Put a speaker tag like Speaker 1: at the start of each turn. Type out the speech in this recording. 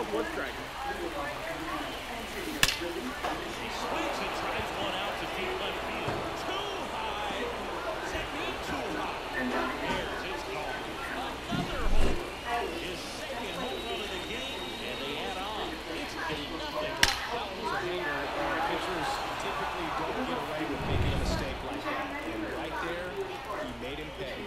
Speaker 1: Ball's one strike.
Speaker 2: He swings and tries one out to deep left field. Too high. Technique too high. There's his call. Another homer. His second home run of the game, and they add on. It's 8-0.
Speaker 3: That was a hanger. Pitchers typically don't get away with making a mistake like that. And right there, he made him pay.